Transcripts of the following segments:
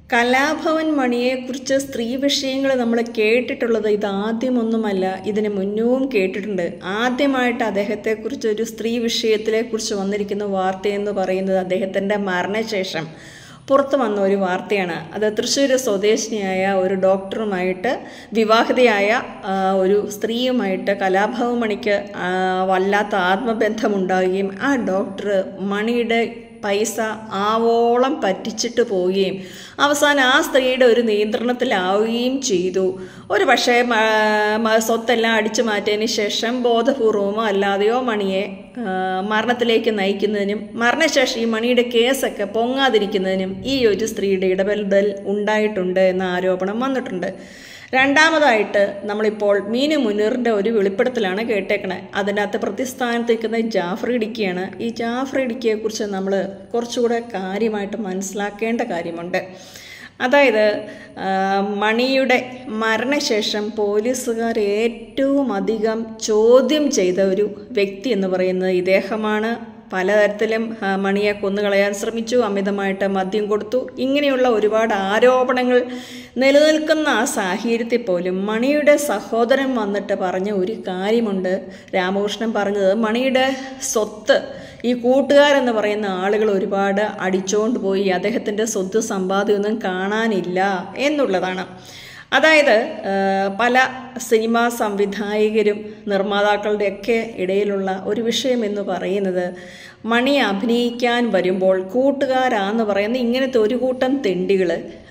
കലാഭവൻ മണിയെക്കുറിച്ച് സ്ത്രീ വിഷയങ്ങൾ നമ്മൾ കേട്ടിട്ടുള്ളത് ഇതാദ്യമൊന്നുമല്ല, ഇതിന് മുന്നവും കേട്ടിട്ടുണ്ട്. ആദ്യമായിട്ട് അദ്ദേഹത്തെക്കുറിച്ച് ഒരു സ്ത്രീ വിഷയത്തിനെക്കുറിച്ച് വന്നിരിക്കുന്ന വാർത്തയെന്ന് പറയുന്നത് അദ്ദേഹത്തിൻ്റെ മരണശേഷം പുറത്തു വന്ന ഒരു വാർത്തയാണ്. അത് തൃശ്ശൂർ സ്വദേശിനിയായ ഒരു ഡോക്ടറുമായിട്ട് വിവാഹിതയായ ഒരു സ്ത്രീയുമായിട്ട് കലാഭവൻ മണിക്ക് വല്ലാത്ത ആത്മബന്ധമുണ്ടാകുകയും ആ ഡോക്ടർ മണിയുടെ പൈസ ആവോളം പറ്റിച്ചിട്ട് പോവുകയും അവസാനം ആ സ്ത്രീയുടെ ഒരു നിയന്ത്രണത്തിലാവുകയും ചെയ്തു. ഒരു പക്ഷേ സ്വത്തെല്ലാം അടിച്ചു മാറ്റിയതിന് ശേഷം ബോധപൂർവമോ അല്ലാതെയോ മണിയെ മരണത്തിലേക്ക് നയിക്കുന്നതിനും മരണശേഷം ഈ മണിയുടെ കേസൊക്കെ പൊങ്ങാതിരിക്കുന്നതിനും ഈ ഒരു സ്ത്രീയുടെ ഇടപെടൽ ഉണ്ടായിട്ടുണ്ട് എന്ന ആരോപണം വന്നിട്ടുണ്ട്. രണ്ടാമതായിട്ട് നമ്മളിപ്പോൾ മീനു മുനീറിൻ്റെ ഒരു വെളിപ്പെടുത്തലാണ് കേട്ടേക്കണേ. അതിനകത്ത് പ്രതിസ്ഥാനത്ത് നിൽക്കുന്ന ജാഫർ ഇടുക്കിയാണ്. ഈ ജാഫർ ഇടുക്കിയെക്കുറിച്ച് നമ്മൾ കുറച്ചുകൂടെ കാര്യമായിട്ട് മനസ്സിലാക്കേണ്ട കാര്യമുണ്ട്. അതായത് മണിയുടെ മരണശേഷം പോലീസുകാർ ഏറ്റവും അധികം ചോദ്യം ചെയ്ത ഒരു വ്യക്തി എന്ന് പറയുന്നത് ഇദ്ദേഹമാണ്. പലതരത്തിലും മണിയെ കൊന്നുകളയാൻ ശ്രമിച്ചു, അമിതമായിട്ട് മദ്യം കൊടുത്തു, ഇങ്ങനെയുള്ള ഒരുപാട് ആരോപണങ്ങൾ നിലനിൽക്കുന്ന ആ സാഹചര്യത്തിൽ പോലും മണിയുടെ സഹോദരൻ വന്നിട്ട് പറഞ്ഞ ഒരു കാര്യമുണ്ട്. രാമകൃഷ്ണൻ പറഞ്ഞത് മണിയുടെ സ്വത്ത് ഈ കൂട്ടുകാരെന്ന് പറയുന്ന ആളുകൾ ഒരുപാട് അടിച്ചുകൊണ്ട് പോയി, അദ്ദേഹത്തിൻ്റെ സ്വത്ത് സമ്പാദ്യമൊന്നും കാണാനില്ല എന്നുള്ളതാണ്. അതായത് പല സിനിമാ സംവിധായകരും നിർമ്മാതാക്കളുടെയൊക്കെ ഇടയിലുള്ള ഒരു വിഷയം എന്ന് പറയുന്നത് മണി അഭിനയിക്കാൻ വരുമ്പോൾ കൂട്ടുകാരാന്ന് പറയുന്ന ഇങ്ങനത്തെ ഒരു കൂട്ടം തെണ്ടികൾ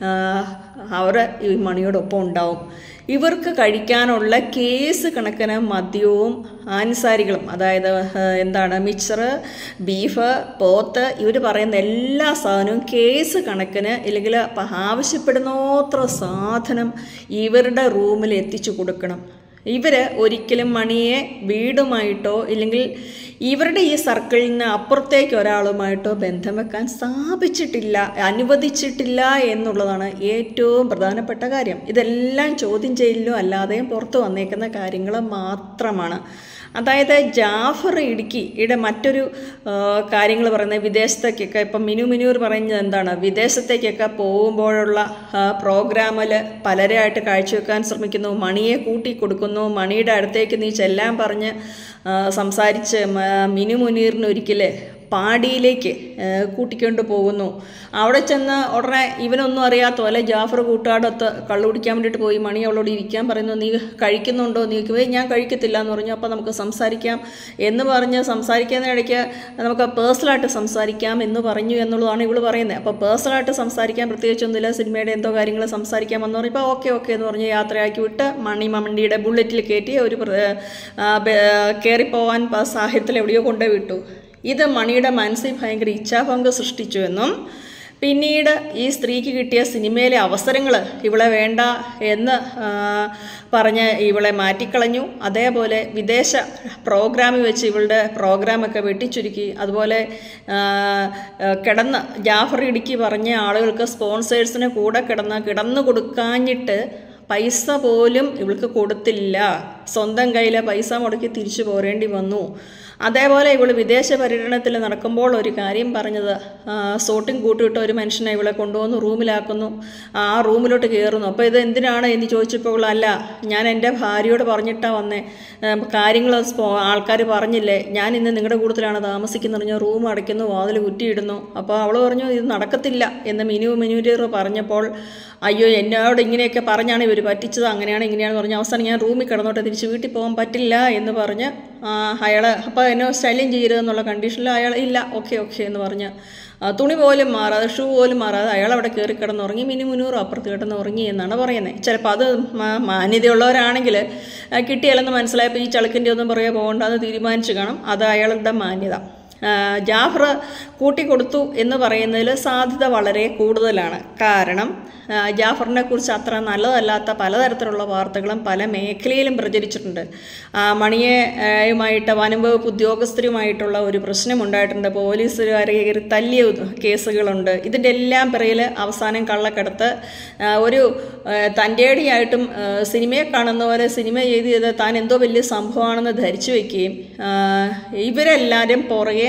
അവർ ഈ മണിയോടൊപ്പം ഉണ്ടാവും. ഇവർക്ക് കഴിക്കാനുള്ള കേസ് കണക്കിന് മദ്യവും ആൻസാരികളും, അതായത് മിച്ചർ, ബീഫ്, പോത്ത്, ഇവർ പറയുന്ന എല്ലാ സാധനവും കേസ് കണക്കിന് ഇല്ലെങ്കിൽ ആവശ്യപ്പെടുന്നത്ര സാധനം ഇവരുടെ റൂമിൽ എത്തിച്ചു കൊടുക്കണം. ഇവർ ഒരിക്കലും മണിയെ വീടുമായിട്ടോ ഇല്ലെങ്കിൽ ഇവരുടെ ഈ സർക്കിളിൽ നിന്ന് അപ്പുറത്തേക്ക് ഒരാളുമായിട്ടോ ബന്ധം വെക്കാൻ സ്ഥാപിച്ചിട്ടില്ല, അനുവദിച്ചിട്ടില്ല എന്നുള്ളതാണ് ഏറ്റവും പ്രധാനപ്പെട്ട കാര്യം. ഇതെല്ലാം ചോദ്യം ചെയ്യലിലും അല്ലാതെയും പുറത്തു വന്നേക്കുന്ന കാര്യങ്ങൾ മാത്രമാണ്. അതായത് ജാഫർ ഇടുക്കിയുടെ മറ്റൊരു കാര്യങ്ങൾ പറയുന്നത് വിദേശത്തേക്കൊക്കെ ഇപ്പം മിനു മുനീർ പറയുന്നത് എന്താണ്, വിദേശത്തേക്കൊക്കെ പോകുമ്പോഴുള്ള പ്രോഗ്രാമിൽ പലരെയായിട്ട് കാഴ്ചവെക്കാൻ ശ്രമിക്കുന്നു, മണിയെ കൂട്ടിക്കൊടുക്കുന്നു, മണിയുടെ അടുത്തേക്ക് നീ ചെല്ലാൻ പറഞ്ഞ് സംസാരിച്ച് മിനു മുനീറിന് ഒരിക്കൽ പാടിയിലേക്ക് കൂട്ടിക്കൊണ്ട് പോകുന്നു. അവിടെ ചെന്ന് ഉടനെ ഇവനൊന്നും അറിയാത്ത പോലെ ജാഫർ കൂട്ടുകാരൊത്ത് കള്ളു കുടിക്കാൻ വേണ്ടിയിട്ട് പോയി മണി അവളോട് ഇരിക്കാൻ പറയുന്നു. നീ കഴിക്കുന്നുണ്ടോ? നീ ഞാൻ കഴിക്കത്തില്ല എന്ന് പറഞ്ഞു. അപ്പോൾ നമുക്ക് സംസാരിക്കാം എന്ന് പറഞ്ഞ് സംസാരിക്കുന്നതിനിടയ്ക്ക് നമുക്ക് പേഴ്സണലായിട്ട് സംസാരിക്കാം എന്ന് പറഞ്ഞു എന്നുള്ളതാണ് ഇവള് പറയുന്നത്. അപ്പോൾ പേഴ്സണലായിട്ട് സംസാരിക്കാൻ പ്രത്യേകിച്ചൊന്നുമില്ല, സിനിമയുടെ എന്തോ കാര്യങ്ങൾ സംസാരിക്കാമെന്ന് പറഞ്ഞപ്പോൾ ഓക്കെ എന്ന് പറഞ്ഞ് യാത്രയാക്കി വിട്ട് മണിയുടെ ബുള്ളറ്റിൽ കയറ്റി ഒരു കയറിപ്പോവാൻ സാഹചര്യത്തിൽ എവിടെയോ കൊണ്ടുപോയി വിട്ടു. ഇത് മണിയുടെ മനസ്സിൽ ഭയങ്കര ഇച്ഛാഭംഗം സൃഷ്ടിച്ചു എന്നും പിന്നീട് ഈ സ്ത്രീക്ക് കിട്ടിയ സിനിമയിലെ അവസരങ്ങൾ ഇവളെ വേണ്ട എന്ന് പറഞ്ഞ് ഇവളെ മാറ്റിക്കളഞ്ഞു. അതേപോലെ വിദേശ പ്രോഗ്രാമിൽ വെച്ച് ഇവളുടെ പ്രോഗ്രാമൊക്കെ വെട്ടിച്ചുരുക്കി. അതുപോലെ ജാഫർ ഇടുക്കി പറഞ്ഞ ആളുകൾക്ക് സ്പോൺസേഴ്സിന് കൂടെ കിടന്നു കൊടുക്കാഞ്ഞിട്ട് പൈസ പോലും ഇവൾക്ക് കൊടുത്തില്ല. സ്വന്തം കയ്യിലെ പൈസ മുടക്കി തിരിച്ചു പോരേണ്ടി വന്നു. അതേപോലെ ഇവൾ വിദേശ പര്യടനത്തിൽ നടക്കുമ്പോൾ ഒരു കാര്യം പറഞ്ഞത്, സോട്ടിങ് കൂട്ടിയിട്ട് ഒരു മനുഷ്യനെ ഇവളെ കൊണ്ടുവന്ന് റൂമിലാക്കുന്നു, ആ റൂമിലോട്ട് കയറുന്നു. അപ്പോൾ ഇത് എന്തിനാണ് എന്ന് ചോദിച്ചപ്പോൾ അല്ല, ഞാൻ എൻ്റെ ഭാര്യയോട് പറഞ്ഞിട്ടാണ് വന്നേ, കാര്യങ്ങൾ ആൾക്കാർ പറഞ്ഞില്ലേ, ഞാൻ ഇന്ന് നിങ്ങളുടെ കൂട്ടത്തിലാണ് താമസിക്കുന്നത് പറഞ്ഞാൽ റൂം അടയ്ക്കുന്നു, വാതിൽ കുറ്റിയിടുന്നു. അപ്പോൾ അവൾ പറഞ്ഞു ഇത് നടക്കത്തില്ല എന്ന് മുനീർ പറഞ്ഞപ്പോൾ അയ്യോ എന്നോട് ഇങ്ങനെയൊക്കെ പറഞ്ഞാണ് ഇവർ പറ്റിച്ചത്, അങ്ങനെയാണ് ഇങ്ങനെയാണെന്ന് പറഞ്ഞ് അവസാനം ഞാൻ റൂമിൽ കിടന്നോട്ടെ, തിരിച്ച് വീട്ടിൽ പോകാൻ പറ്റില്ല എന്ന് പറഞ്ഞ് അയാൾ അപ്പോൾ എന്നെ ശല്യം ചെയ്യരുതെന്നുള്ള കണ്ടീഷനിൽ അയാൾ ഇല്ല ഓക്കെ എന്ന് പറഞ്ഞ് തുണി പോലും മാറാതെ ഷൂ പോലും മാറാതെ അയാൾ അവിടെ കയറി കിടന്നുറങ്ങി. മിനു മുനീർ അപ്പുറത്ത് കിടന്നുറങ്ങി എന്നാണ് പറയുന്നത്. ചിലപ്പോൾ അത് മാന്യതയുള്ളവരാണെങ്കിൽ കിട്ടിയാലെന്ന് മനസ്സിലായപ്പോൾ ഈ ചളുക്കിൻ്റെ ഒന്നും പുറകെ പോകണ്ടെന്ന് തീരുമാനിച്ചു കാണും. അത് അയാളുടെ മാന്യത. ജാഫർ കൂട്ടിക്കൊടുത്തു എന്ന് പറയുന്നതിൽ സാധ്യത വളരെ കൂടുതലാണ്. കാരണം ജാഫറിനെ കുറിച്ച് അത്ര നല്ലതല്ലാത്ത പലതരത്തിലുള്ള വാർത്തകളും പല മേഖലയിലും പ്രചരിച്ചിട്ടുണ്ട്. മണിയുമായിട്ട് വനംവകുപ്പ് ഉദ്യോഗസ്ഥരുമായിട്ടുള്ള ഒരു പ്രശ്നമുണ്ടായിട്ടുണ്ട്, പോലീസുകാരെ തല്ലിയ കേസുകളുണ്ട്. ഇതിൻ്റെ എല്ലാം പിറയിൽ അവസാനം കള്ളക്കടത്ത്, ഒരു തൻ്റെടിയായിട്ടും സിനിമയെ കാണുന്ന പോലെ സിനിമ ചെയ്ത് താൻ എന്തോ വലിയ സംഭവമാണെന്ന് ധരിച്ചു വയ്ക്കുകയും ഇവരെല്ലാവരും പുറകെ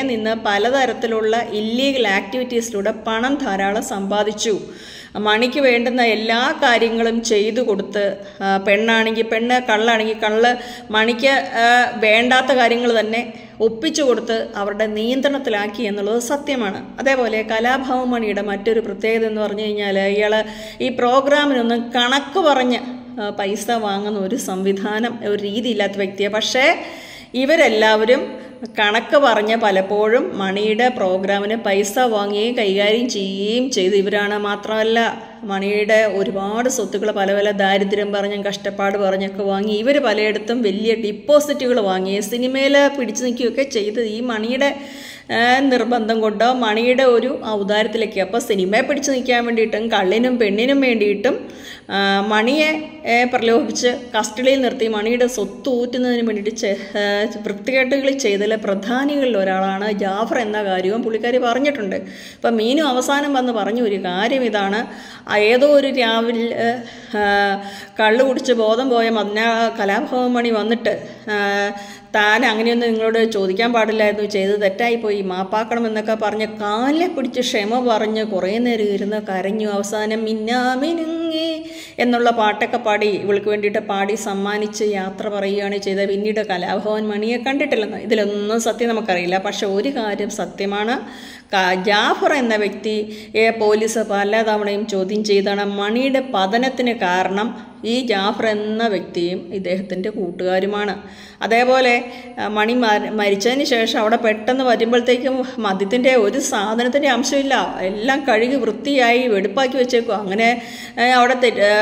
നിന്ന് പലതരത്തിലുള്ള ഇല്ലീഗൽ ആക്ടിവിറ്റീസിലൂടെ പണം ധാരാളം സമ്പാദിച്ചു. മണിക്ക് വേണ്ടുന്ന എല്ലാ കാര്യങ്ങളും ചെയ്തു കൊടുത്ത്, പെണ്ണാണെങ്കിൽ പെണ്ണ്, കള്ളാണെങ്കിൽ കള്ള്, മണിക്ക് വേണ്ടാത്ത കാര്യങ്ങൾ തന്നെ ഒപ്പിച്ചു കൊടുത്ത് അവരുടെ നിയന്ത്രണത്തിലാക്കി എന്നുള്ളത് സത്യമാണ്. അതേപോലെ കലാഭവൻ മണിയുടെ മറ്റൊരു പ്രത്യേകത എന്ന് പറഞ്ഞു കഴിഞ്ഞാൽ, ഇയാൾ ഈ പ്രോഗ്രാമിനൊന്നും കണക്ക് പറഞ്ഞ് പൈസ വാങ്ങുന്ന ഒരു സംവിധാനം, ഒരു രീതിയില്ലാത്ത വ്യക്തിയാണ്. പക്ഷേ ഇവരെല്ലാവരും കണക്ക് പറഞ്ഞ് പലപ്പോഴും മണിയുടെ പ്രോഗ്രാമിന് പൈസ വാങ്ങുകയും കൈകാര്യം ചെയ്യുകയും ചെയ്ത് ഇവരാണ്. മാത്രമല്ല മണിയുടെ ഒരുപാട് സ്വത്തുക്കൾ പല പല ദാരിദ്ര്യം പറഞ്ഞും കഷ്ടപ്പാട് പറഞ്ഞൊക്കെ വാങ്ങി ഇവർ പലയിടത്തും വലിയ ഡിപ്പോസിറ്റുകൾ വാങ്ങി സിനിമയിൽ പിടിച്ചു നിൽക്കുകയൊക്കെ ചെയ്ത് ഈ മണിയുടെ നിർബന്ധം കൊണ്ടോ മണിയുടെ ഒരു ഔദാര്യത്തിലേക്ക്. അപ്പോൾ സിനിമയെ പിടിച്ചു നിൽക്കാൻ വേണ്ടിയിട്ടും കള്ളിനും പെണ്ണിനും വേണ്ടിയിട്ടും മണിയെ പ്രലോഭിപ്പിച്ച് കസ്റ്റഡിയിൽ നിർത്തി മണിയുടെ സ്വത്ത് ഊറ്റുന്നതിന് വേണ്ടിയിട്ട് വൃത്തികേട്ടുകൾ ചെയ്തതിൽ പ്രധാനികളിൽ ഒരാളാണ് ജാഫർ എന്ന കാര്യവും പുള്ളിക്കാരി പറഞ്ഞിട്ടുണ്ട്. അപ്പം മീനു അവസാനം വന്ന് പറഞ്ഞ ഒരു കാര്യം ഇതാണ്, ഏതോ ഒരു രാവിലെ കള്ളു കുടിച്ച് ബോധം പോയ കലാഭവൻ മണി വന്നിട്ട് താൻ അങ്ങനെയൊന്നും നിങ്ങളോട് ചോദിക്കാൻ പാടില്ലായിരുന്നു, ചെയ്ത് തെറ്റായിപ്പോയി, മാപ്പാക്കണമെന്നൊക്കെ പറഞ്ഞ് കാലിനെ പിടിച്ച് ക്ഷമ പറഞ്ഞ് കുറേ നേരം ഇരുന്ന് കരഞ്ഞു. അവസാനം മിന്നാമിനുങ്ങി എന്നുള്ള പാട്ടൊക്കെ പാടി ഇവൾക്ക് വേണ്ടിയിട്ട് പാടി സമ്മാനിച്ച് യാത്ര പറയുകയാണ് ചെയ്തത്. പിന്നീട് കലാഭവൻ മണിയെ കണ്ടിട്ടില്ലെന്ന്. ഇതിലൊന്നും സത്യം നമുക്കറിയില്ല. പക്ഷെ ഒരു കാര്യം സത്യമാണ്, ജാഫർ എന്ന വ്യക്തിയെ പോലീസ് പലതവണയും ചോദ്യം ചെയ്താണ്. മണിയുടെ പതനത്തിന് കാരണം ഈ ജാഫർ എന്ന വ്യക്തിയും ഇദ്ദേഹത്തിൻ്റെ കൂട്ടുകാരുമാണ്. അതേപോലെ മണി മരിച്ചതിന് ശേഷം അവിടെ പെട്ടെന്ന് വരുമ്പോഴത്തേക്കും മദ്യത്തിൻ്റെ ഒരു സാധനത്തിൻ്റെ അംശമില്ല, എല്ലാം കഴുകി വൃത്തിയായി വെടുപ്പാക്കി വെച്ചേക്കും. അങ്ങനെ അവിടെ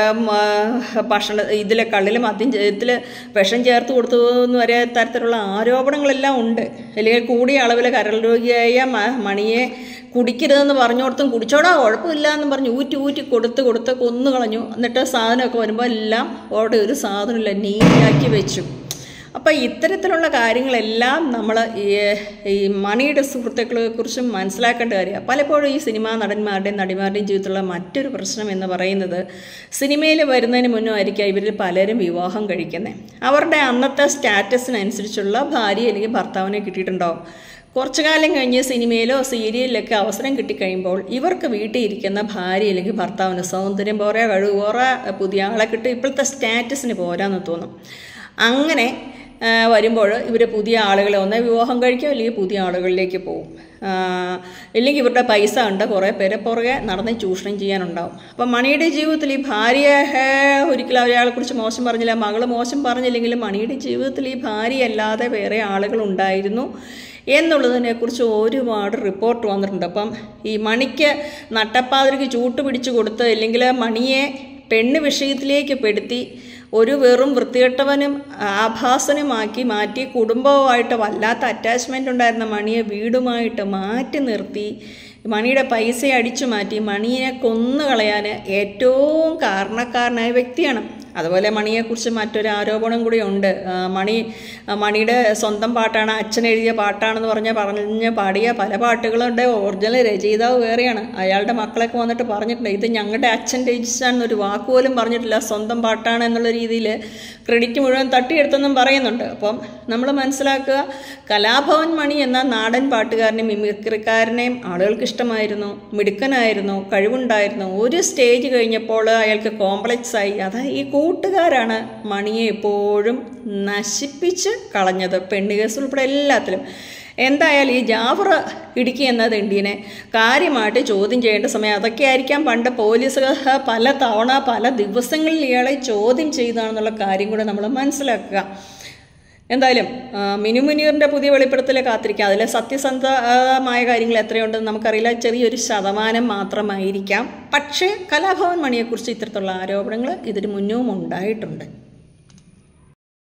ഇതിലെ കള്ളിൽ മദ്യത്തിൽ വിഷം ചേർത്ത് കൊടുത്തു എന്ന് വരെ തരത്തിലുള്ള ആരോപണങ്ങളെല്ലാം ഉണ്ട്. അല്ലെങ്കിൽ കൂടിയ അളവിൽ കരൾ രോഗിയായ മണിയെ കുടിക്കരുതെന്ന് പറഞ്ഞോടത്തും കുടിച്ചോടാ കുഴപ്പമില്ല എന്ന് പറഞ്ഞ് ഊറ്റി കൊടുത്ത് കൊന്നു കളഞ്ഞു. എന്നിട്ട് സാധനമൊക്കെ വരുമ്പോൾ എല്ലാം അവിടെ ഒരു സാധനമില്ല, നീറ്റാക്കി വെച്ചു. അപ്പം ഇത്തരത്തിലുള്ള കാര്യങ്ങളെല്ലാം നമ്മൾ ഈ മണിയുടെ സുഹൃത്തുക്കളെക്കുറിച്ചും മനസ്സിലാക്കേണ്ട കാര്യമാണ്. പലപ്പോഴും ഈ സിനിമാ നടന്മാരുടെയും നടിമാരുടെയും ജീവിതത്തിലുള്ള മറ്റൊരു പ്രശ്നം എന്ന് പറയുന്നത്, സിനിമയിൽ വരുന്നതിന് മുന്നേ ആയിരിക്കും ഇവരിൽ പലരും വിവാഹം കഴിക്കുന്നത്. അവരുടെ അന്നത്തെ സ്റ്റാറ്റസിനനുസരിച്ചുള്ള ഭാര്യ അല്ലെങ്കിൽ ഭർത്താവിനെ കിട്ടിയിട്ടുണ്ടാവും. കുറച്ചു കാലം കഴിഞ്ഞ് സിനിമയിലോ സീരിയലിലൊക്കെ അവസരം കിട്ടിക്കഴിയുമ്പോൾ ഇവർക്ക് വീട്ടിൽ ഇരിക്കുന്ന ഭാര്യ അല്ലെങ്കിൽ ഭർത്താവിന് സൗന്ദര്യം പോരാ, കഴിവ് പോരാ, പുതിയ ആളെ കിട്ടും, ഇപ്പോഴത്തെ സ്റ്റാറ്റസിന് പോരാന്ന് തോന്നും. അങ്ങനെ വരുമ്പോൾ ഇവർ പുതിയ ആളുകളെ ഒന്നേ വിവാഹം കഴിക്കും, അല്ലെങ്കിൽ പുതിയ ആളുകളിലേക്ക് പോകും. ഇല്ലെങ്കിൽ ഇവരുടെ പൈസ ഉണ്ട് കുറേ പേരെ പുറകെ നടന്ന് ചൂഷണം ചെയ്യാനുണ്ടാവും. അപ്പം മണിയുടെ ജീവിതത്തിൽ ഈ ഭാര്യ ഒരിക്കലും ഒരാളെക്കുറിച്ച് മോശം പറഞ്ഞില്ല, മകൾ മോശം പറഞ്ഞില്ലെങ്കിലും മണിയുടെ ജീവിതത്തിൽ ഈ ഭാര്യ അല്ലാതെ വേറെ ആളുകളുണ്ടായിരുന്നു എന്നുള്ളതിനെക്കുറിച്ച് ഒരുപാട് റിപ്പോർട്ട് വന്നിട്ടുണ്ട്. അപ്പം ഈ മണിക്ക് നട്ടപ്പാതിരിക്ക് ചൂട്ട് പിടിച്ചു കൊടുത്ത് അല്ലെങ്കിൽ മണിയെ പെണ്ണ് വിഷയത്തിലേക്ക് പെടുത്തി ഒരു വെറും വൃത്തികെട്ടവനും ആഭാസനുമാക്കി മാറ്റി കുടുംബവുമായിട്ട് വല്ലാത്ത അറ്റാച്ച്മെൻ്റ് ഉണ്ടായിരുന്ന മണിയെ വീടുമായിട്ട് മാറ്റി നിർത്തി മണിയുടെ പൈസ അടിച്ചു മാറ്റി മണിയെ കൊന്നുകളയാൻ ഏറ്റവും കാരണക്കാരനായ വ്യക്തിയാണ്. അതുപോലെ മണിയെക്കുറിച്ച് മറ്റൊരു ആരോപണം കൂടി ഉണ്ട്. മണിയുടെ സ്വന്തം പാട്ടാണ്, അച്ഛൻ എഴുതിയ പാട്ടാണെന്ന് പറഞ്ഞ് പാടിയ പല പാട്ടുകളുണ്ട്. ഒറിജിനൽ രചയിതാവ് വേറെയാണ്. അയാളുടെ മക്കളൊക്കെ വന്നിട്ട് പറഞ്ഞിട്ടുണ്ട്, ഇത് ഞങ്ങളുടെ അച്ഛൻ രചിച്ചാണെന്നൊരു വാക്കുപോലും പറഞ്ഞിട്ടില്ല, സ്വന്തം പാട്ടാണ് എന്നുള്ള രീതിയിൽ ക്രെഡിറ്റ് മുഴുവൻ തട്ടിയെടുത്തെന്നും പറയുന്നുണ്ട്. അപ്പം നമ്മൾ മനസ്സിലാക്കുക, കലാഭവൻ മണി എന്ന നാടൻ പാട്ടുകാരനെയും മിമിക്രിക്കാരനെയും ആളുകൾക്ക് ഇഷ്ടമായിരുന്നു, മിടുക്കനായിരുന്നു, കഴിവുണ്ടായിരുന്നു. ഒരു സ്റ്റേജ് കഴിഞ്ഞപ്പോൾ അയാൾക്ക് കോംപ്ലക്സ് ആയി. അതായത് ഈ കൂട്ടുകാരാണ് മണിയെ എപ്പോഴും നശിപ്പിച്ച് കളഞ്ഞത്, പെണ്ണുകേസ് ഉൾപ്പെടെ എല്ലാത്തിലും. എന്തായാലും ഈ ജാഫർ ഇടുക്കി എന്ന തെണ്ടീനെ കാര്യമായിട്ട് ചോദ്യം ചെയ്യേണ്ട സമയം അതൊക്കെ ആയിരിക്കാം. പണ്ട് പോലീസുകാർ പല തവണ പല ദിവസങ്ങളിൽ ഇയാളെ ചോദ്യം ചെയ്താണെന്നുള്ള കാര്യം കൂടെ നമ്മൾ മനസ്സിലാക്കുക. എന്തായാലും മിനു മുനീറിൻ്റെ പുതിയ വെളിപ്പെടുത്തൽ കാത്തിരിക്കുക. അതിലെ സത്യസന്ധമായ കാര്യങ്ങൾ എത്രയുണ്ടെന്ന് നമുക്കറിയില്ല, ചെറിയൊരു ശതമാനം മാത്രമായിരിക്കാം. പക്ഷേ കലാഭവൻ മണിയെക്കുറിച്ച് ഇത്തരത്തിലുള്ള ആരോപണങ്ങൾ ഇതിന് മുന്നും ഉണ്ടായിട്ടുണ്ട്.